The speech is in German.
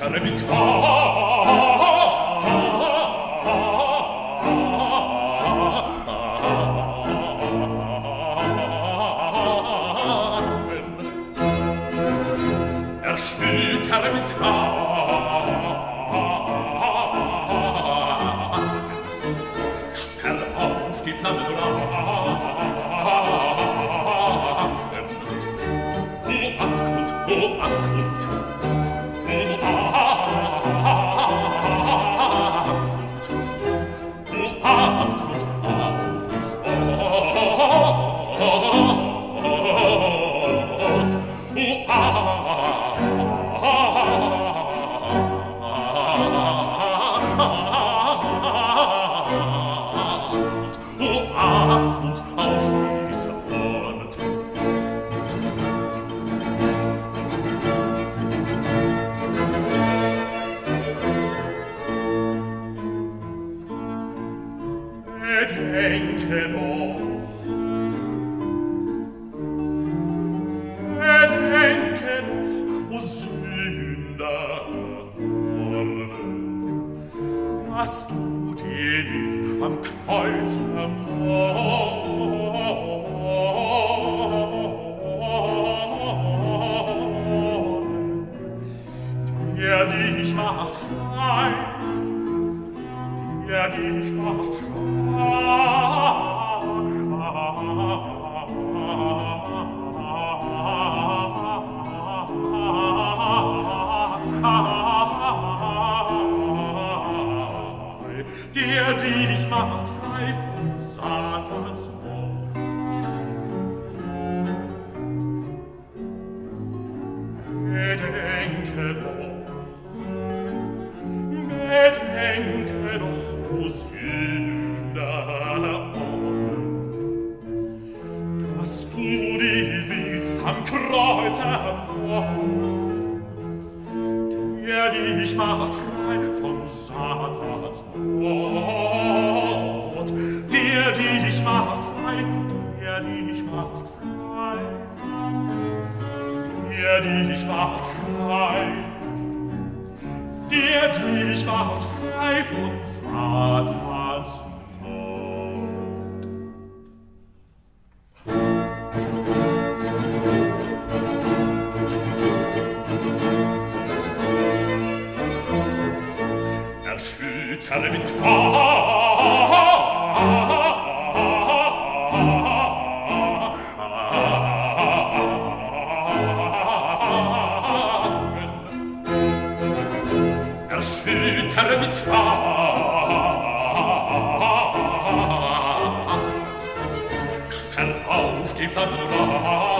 Erschüttere mit Kraft. Erschüttere mit Kraft. Sperr auf die Flammen Abgrund, Abgrund. Abgrund auf das Abgrund auf dieser Ort. Bedenke doch, o Sünder, was du dir liebst am Kreuz ermordet, der dich macht frei, der dich macht der dich macht frei von Satans Macht. Bedenke doch, o Sünder, dass du dich liebst am Kreuz ermordet, der dich macht frei von Satans Mord, der dich macht frei, der dich macht frei, der dich macht frei, der dich macht frei von Satans Mord. Erschüttere mit Erschüttere mit Kraft. Sperr auf die Flammen